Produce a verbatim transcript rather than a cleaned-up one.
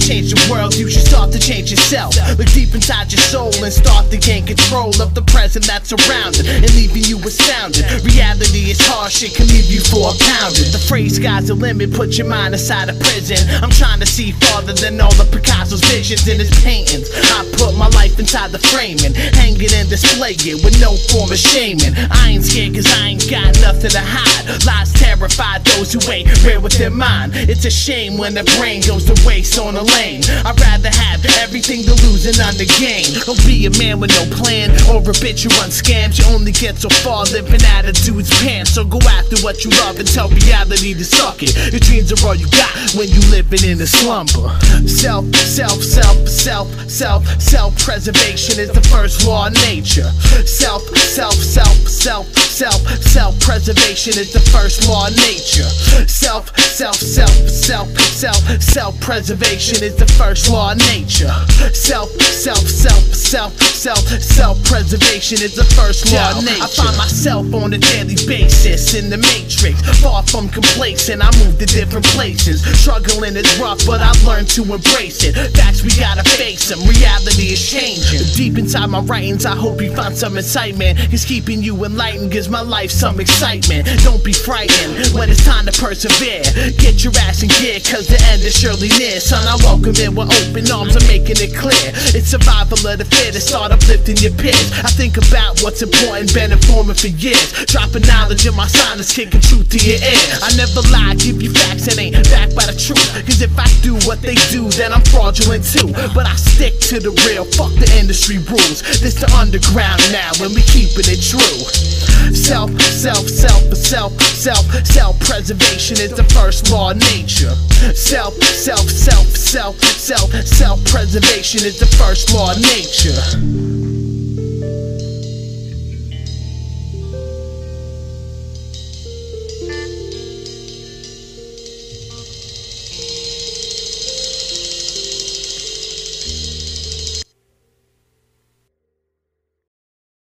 change the world, you should start to change yourself. Look deep inside your soul and start to gain control of the present that's around it, and leaving you astounded. Reality is harsh, it can leave you four pounded. The phrase sky's the limit, put your mind inside a prison. I'm trying to see farther than all the Picasso's visions in his paintings. I put my life inside the framing, hang it and display it with no form of shaming. I ain't scared cause I ain't got nothing to hide. Lies terrify those who ain't real with their mind. It's a shame when the brain goes to waste on a lane. I'd rather have everything to lose and on the game. Don't be a man with no plan or a bitch who runs scams. You only get so far living out of dude's pants. So go after what you love and tell reality to suck it. Your dreams are all you got when you living in a slumber. Self, self, self, self, self, self-preservation is the first law of nature. Self, self, self, self, self, self-preservation is the first law of nature. Self, self, self, self, self, self-preservation is the first law of nature. Self, self, self, self, self, self-preservation is the first law of nature. I find myself on a daily basis in the matrix, far from complacent. I move to different places. Struggling is rough, but I've learned to embrace it. Facts, we gotta face them. Reality is changing. Deep inside my writings, I hope you find some excitement. Cause keeping you enlightened gives my life some excitement. Don't be frightened when it's time to persevere. Get your ass in gear, cause the end is surely near. Son, I welcome it with open arms, I'm making it clear. It's survival of the fittest, start uplifting your peers. I think about what's important, been informing for years. Dropping knowledge in my silence, kicking truth to your ear. I never lie, give you facts that ain't backed by the truth. Cause if I do what they do, then I'm fraudulent too. But I stick to the real, fuck the industry rules. This the underground now, and we keeping it true. Self, self, self, self, self, self-preservation is the first law of nature. Self, self, self, self, self, self-preservation is the first law of nature.